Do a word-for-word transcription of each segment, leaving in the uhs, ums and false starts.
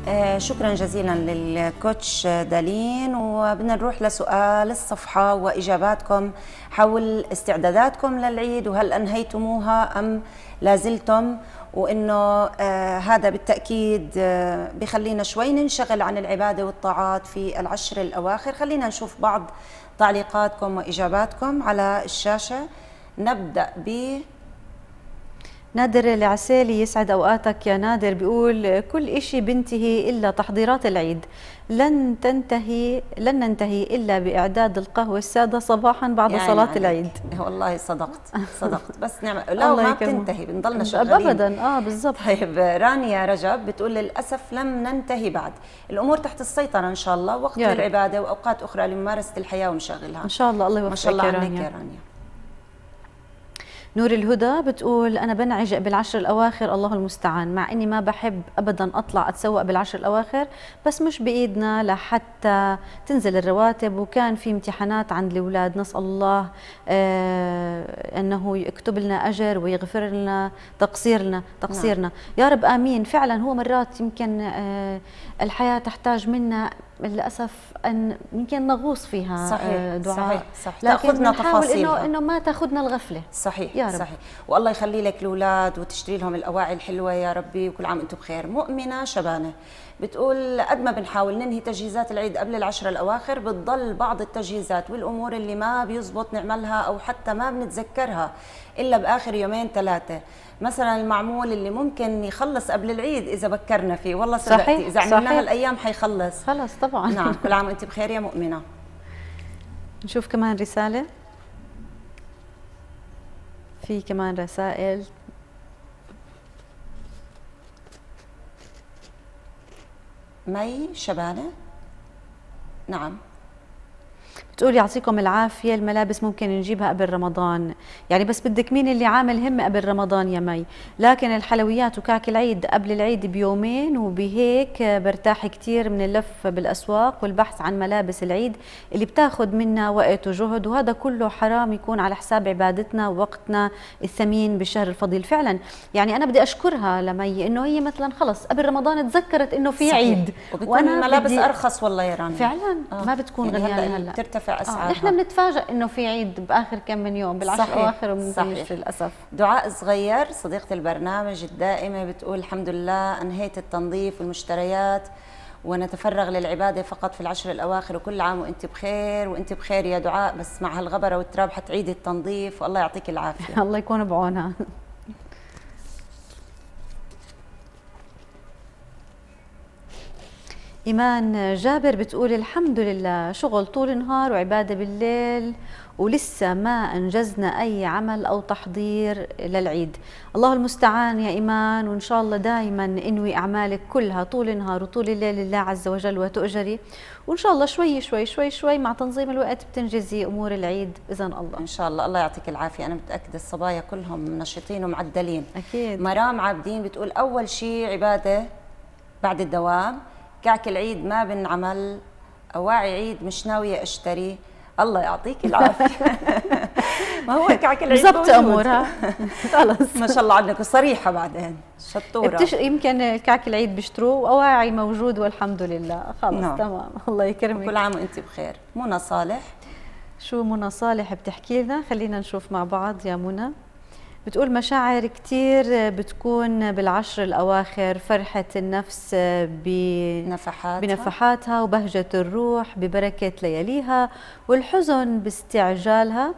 آه، شكرا جزيلا للكوتش دالين، وبدنا نروح لسؤال الصفحة وإجاباتكم حول استعداداتكم للعيد، وهل أنهيتموها أم لازلتم؟ وإنه آه هذا بالتأكيد آه بخلينا شوي ننشغل عن العبادة والطاعات في العشر الأواخر. خلينا نشوف بعض تعليقاتكم وإجاباتكم على الشاشة. نبدأ ب نادر العسالي، يسعد أوقاتك يا نادر، بيقول كل إشي بنتهي إلا تحضيرات العيد، لن تنتهي لن ننتهي إلا بإعداد القهوة السادة صباحا بعد يعني صلاة يعني العيد. والله صدقت صدقت بس نعم لا ما بتنتهي، بنضلنا شغالين أبدا. آه بالضبط. طيب رانيا رجب بتقول للأسف لم ننتهي بعد، الأمور تحت السيطرة إن شاء الله، وقت للعبادة وأوقات أخرى لممارسة الحياة ونشغلها إن شاء الله. الله يوفقك. ما شاء الله يا عنك رانيا. يا رانيا. نور الهدى بتقول أنا بنعجق بالعشر الأواخر، الله المستعان، مع إني ما بحب أبدا أطلع أتسوق بالعشر الأواخر، بس مش بإيدنا لحتى تنزل الرواتب، وكان في امتحانات عند الأولاد، نسأل الله آه أنه يكتب لنا أجر ويغفر لنا تقصيرنا تقصيرنا نعم. يا رب آمين. فعلا هو مرات يمكن آه الحياة تحتاج منا للأسف أن يمكن نغوص فيها صحيح دعاء، صحيح صحيح، لكن تاخذنا تفاصيلها، إنه إنه ما تاخذنا الغفلة. صحيح يا رب. صحيح. والله يخلي لك الأولاد وتشتري لهم الأواعي الحلوة يا ربي، وكل عام أنتم بخير. مؤمنة شبانة بتقول قد ما بنحاول ننهي تجهيزات العيد قبل العشرة الأواخر، بتضل بعض التجهيزات والأمور اللي ما بيزبط نعملها أو حتى ما بنتذكرها إلا بآخر يومين ثلاثة، مثلا المعمول اللي ممكن يخلص قبل العيد إذا بكرنا فيه. والله صدقتي إذا عملناها الأيام حيخلص. خلص طبعا. نعم. كل عام وأنت بخير يا مؤمنة. نشوف كمان رسالة، في كمان رسائل. مي شبانة نعم بتقول يعطيكم العافية، الملابس ممكن نجيبها قبل رمضان، يعني بس بدك مين اللي عامل همة قبل رمضان يا مي، لكن الحلويات وكعك العيد قبل العيد بيومين، وبهيك برتاح كتير من اللف بالأسواق والبحث عن ملابس العيد اللي بتاخد منا وقت وجهد، وهذا كله حرام يكون على حساب عبادتنا ووقتنا الثمين بالشهر الفضيل. فعلا يعني أنا بدي أشكرها لمي إنه هي مثلا خلص قبل رمضان تذكرت إنه في عيد، وأنا الملابس أرخص والله يا رانيا. فعلا آه. ما بتكون يعني غالية هلا ترتفع أسعارها. آه. نحن بنتفاجئ إنه في عيد بآخر كم من يوم بالعشر الأواخر ومنتهيش للأسف. دعاء صغير صديقة البرنامج الدائمة بتقول الحمد لله أنهيت التنظيف والمشتريات ونتفرغ للعبادة فقط في العشر الأواخر، وكل عام وأنت بخير. وأنت بخير يا دعاء، بس مع هالغبرة والتراب حتعيدي التنظيف، والله يعطيك العافية. الله يكون بعونها. إيمان جابر بتقول الحمد لله، شغل طول النهار وعبادة بالليل، ولسه ما أنجزنا أي عمل أو تحضير للعيد. الله المستعان يا إيمان، وإن شاء الله دائما انوي أعمالك كلها طول النهار وطول الليل لله عز وجل وتؤجري، وإن شاء الله شوي شوي شوي شوي مع تنظيم الوقت بتنجزي أمور العيد بإذن الله. إن شاء الله. الله يعطيك العافية. أنا متأكدة الصبايا كلهم نشيطين ومعدلين. أكيد. مرام عابدين بتقول أول شيء عبادة بعد الدوام، كعك العيد ما بنعمل، أواعي عيد مش ناوية أشتري. الله يعطيك العافية. ما هو كعك العيد ظبط أمورها. خلص ما شاء الله عنك، وصريحة بعدين شطورة. بتش... يمكن كعك العيد بيشتروه وأواعي موجود والحمد لله. خلص نعم. تمام. الله يكرمك. كل عام وأنت بخير. منى صالح، شو منى صالح بتحكي لنا؟ خلينا نشوف مع بعض يا منى. بتقول مشاعر كتير بتكون بالعشر الأواخر، فرحة النفس بنفحاتها بنفحاتها وبهجة الروح ببركة لياليها، والحزن باستعجالها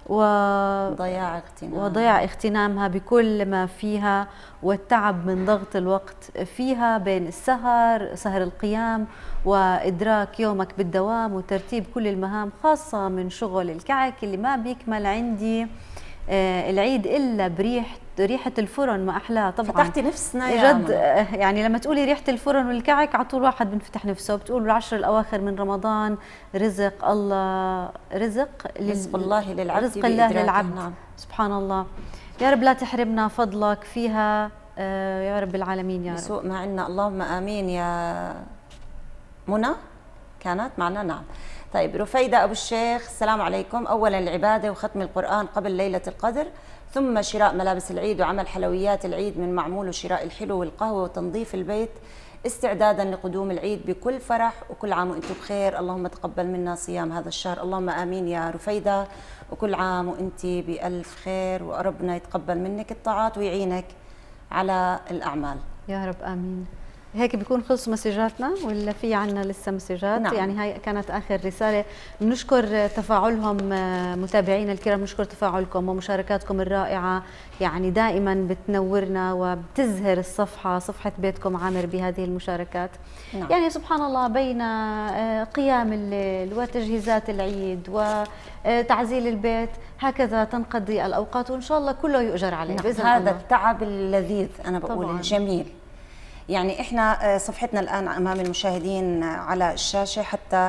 وضياع اغتنام وضياع اغتنامها بكل ما فيها، والتعب من ضغط الوقت فيها بين السهر سهر القيام وإدراك يومك بالدوام وترتيب كل المهام، خاصة من شغل الكعك اللي ما بيكمل عندي آه العيد إلا بريحة ريحة الفرن، ما أحلاها طبعا. فتحتي نفسنا يا جد آه يعني لما تقولي ريحة الفرن والكعك على طول واحد بنفتح نفسه. بتقول العشر الأواخر من رمضان رزق الله، رزق رزق الله للعبد، رزق الله للعبد. نعم. سبحان الله. يا رب لا تحرمنا فضلك فيها آه يا رب العالمين يا رب. بسوء ما عنا، اللهم آمين. يا منى كانت معنا. نعم. طيب رفيدة أبو الشيخ، السلام عليكم. أولا العبادة وختم القرآن قبل ليلة القدر، ثم شراء ملابس العيد وعمل حلويات العيد من معمول وشراء الحلو والقهوة وتنظيف البيت استعدادا لقدوم العيد بكل فرح، وكل عام وانتم بخير. اللهم تقبل منا صيام هذا الشهر، اللهم آمين يا رفيدة، وكل عام وانت بألف خير، وربنا يتقبل منك الطاعات ويعينك على الأعمال يا رب آمين. هيك بيكون خلصوا مسجاتنا ولا في عنا لسه مسجات؟ نعم. يعني هاي كانت آخر رسالة. بنشكر تفاعلهم متابعينا الكرام، بنشكر تفاعلكم ومشاركاتكم الرائعة، يعني دائما بتنورنا وبتزهر الصفحة، صفحة بيتكم عامر بهذه المشاركات. نعم. يعني سبحان الله، بين قيام الليل وتجهيزات العيد وتعزيل البيت هكذا تنقضي الأوقات، وإن شاء الله كله يؤجر عليه. نعم. بإذن هذا الله. التعب اللذيذ أنا بقول طبعاً. الجميل. يعني احنا صفحتنا الان امام المشاهدين على الشاشه، حتى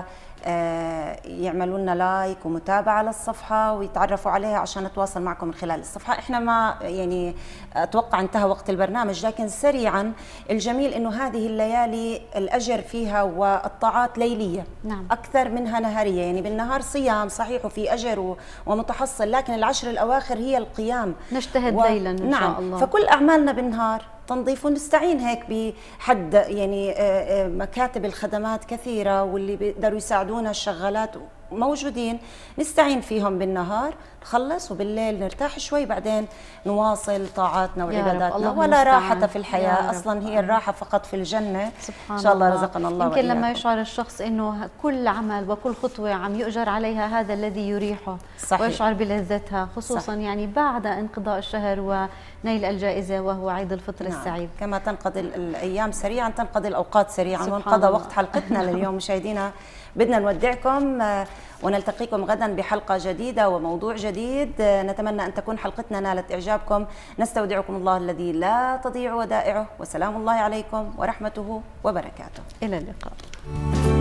يعملوا لنا لايك ومتابعه للصفحه ويتعرفوا عليها عشان نتواصل معكم من خلال الصفحه. احنا ما يعني اتوقع انتهى وقت البرنامج، لكن سريعا الجميل انه هذه الليالي الاجر فيها والطاعات ليليه. نعم. اكثر منها نهاريه، يعني بالنهار صيام صحيح وفي اجر ومتحصل، لكن العشر الاواخر هي القيام، نجتهد و... ليلا ان نعم. شاء الله. فكل اعمالنا بالنهار تنظيف، ونستعين هيك بحد يعني مكاتب الخدمات كثيرة واللي بيقدروا يساعدونا، الشغالات موجودين، نستعين فيهم بالنهار، نخلص وبالليل نرتاح شوي، بعدين نواصل طاعاتنا وعباداتنا. ولا راحة في الحياة، أصلا هي الراحة فقط في الجنة. سبحان إن شاء الله الله. رزقنا الله يمكن وإياكم. لما يشعر الشخص إنه كل عمل وكل خطوة عم يؤجر عليها، هذا الذي يريحه. صحيح. ويشعر بلذتها، خصوصا صحيح. يعني بعد انقضاء الشهر ونيل الجائزة وهو عيد الفطر. نعم. السعيد. كما تنقضي الأيام سريعا تنقضي الأوقات سريعا. وانقضى وقت حلقتنا لليوم مشاهدينا، بدنا نودعكم ونلتقيكم غدا بحلقة جديدة وموضوع جديد. نتمنى أن تكون حلقتنا نالت إعجابكم. نستودعكم الله الذي لا تضيع ودائعه، وسلام الله عليكم ورحمته وبركاته. إلى اللقاء.